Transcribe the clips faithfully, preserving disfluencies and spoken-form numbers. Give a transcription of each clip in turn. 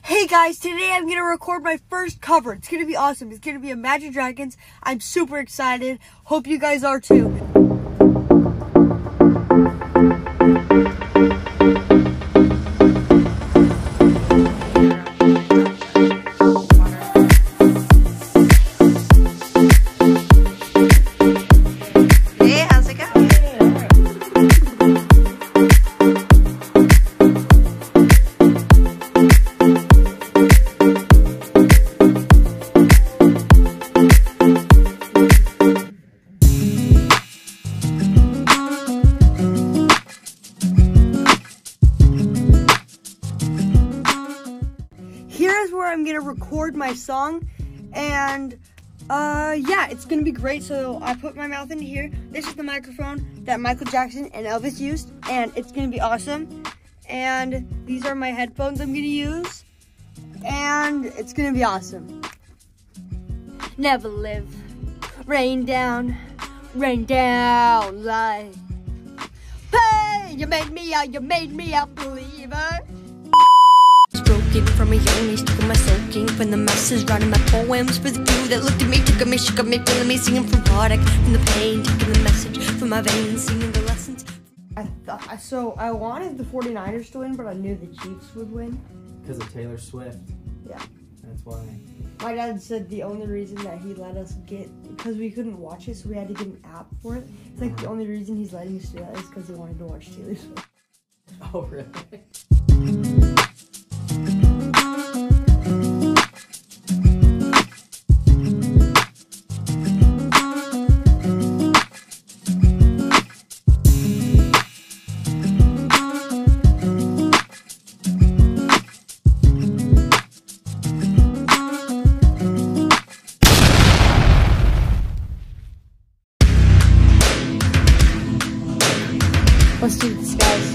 Hey guys, today I'm going to record my first cover. It's going to be awesome. It's going to be Imagine Dragons. I'm super excited. Hope you guys are too. Here's where I'm gonna record my song, and uh yeah, it's gonna be great. So I put my mouth into here. This is the microphone that Michael Jackson and Elvis used, and it's gonna be awesome. And these are my headphones I'm gonna use, and it's gonna be awesome. Never live, rain down, rain down like, hey, you made me a, you made me a believer. Broken from a young age, took my sulking from the masses, writing my poems for the few that looked at me, took me, shook me, feeling me, singing from heartache, from the pain, taking the message from my veins, singing the lessons. I thought so. I wanted the forty-niners to win, but I knew the Chiefs would win because of Taylor Swift. Yeah, that's why. My dad said the only reason that he let us get, because we couldn't watch it, so we had to get an app for it. It's like uh-huh. The only reason he's letting us do that is because he wanted to watch Taylor Swift. Oh really? Let's do this, guys.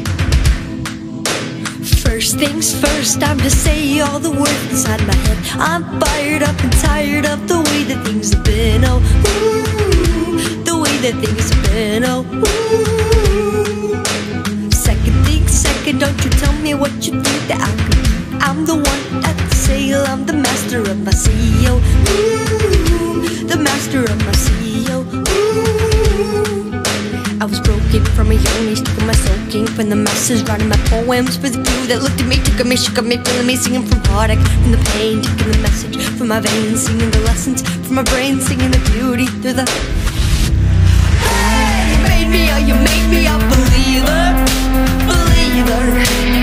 First things first, time to say all the words inside my head. I'm fired up and tired of the way that things have been. Oh, ooh, the way that things have been. Oh, ooh. Second thing second, don't you tell me what you think that I could be. I'm the one at the sail, I'm the master of my sea. Oh, ooh, the master of my sea. Oh, ooh. I was broken from a young age, took my sulking from the masses, writing my poems for the few that looked at me, took me, shook me, feeling me, singing from heartache, from the pain, taking the message from my veins, singing the lessons from my brain, singing the beauty through the. Hey, you made me a, you made me a believer, believer.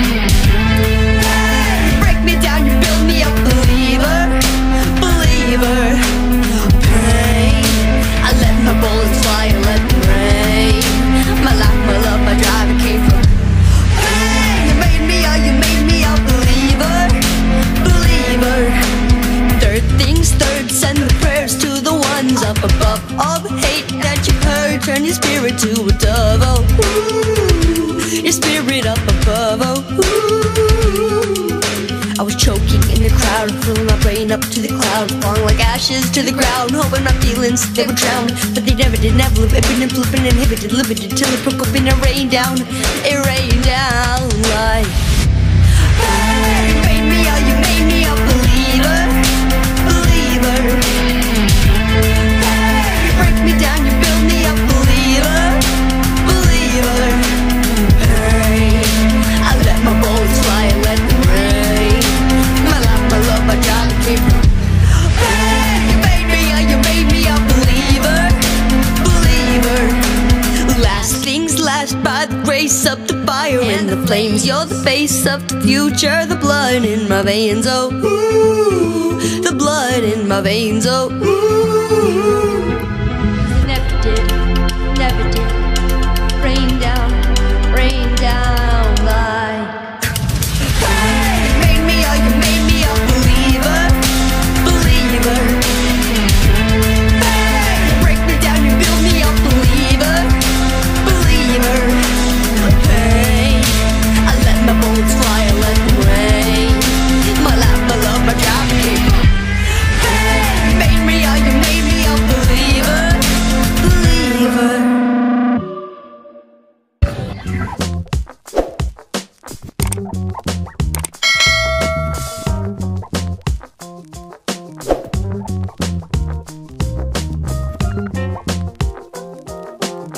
Hey, break me down, you build me a believer, believer. Pain, I let my bullets fly, I let them rain. My life, my love, my drive, it came from. Hey, you made me a, you made me a believer, believer. Third things third, send the prayers to the ones up above. All the hate that you heard, turn your spirit to a dove. Oh, ooh, your spirit up above. Oh, ooh. I was choking in the crowd, filling my brain up to the cloud, falling like ashes to the ground, hoping my feelings, they would drown. But they never did, never living and flipping, inhibited, limited, till it broke up and it rained down, it rained down like. Hey, you made me a, you made me a believer, believer. Hey, you break me down, you build me a believer, believer. Hey, I let my bullets fly, I let them rain. My life, my love, my job, it came from. Hey, you made me a, you made me a believer, believer. Last things last, by the grace of the fire and the flames. You're the face of the future, the blood in my veins. Oh, ooh, the blood in my veins. Oh, ooh.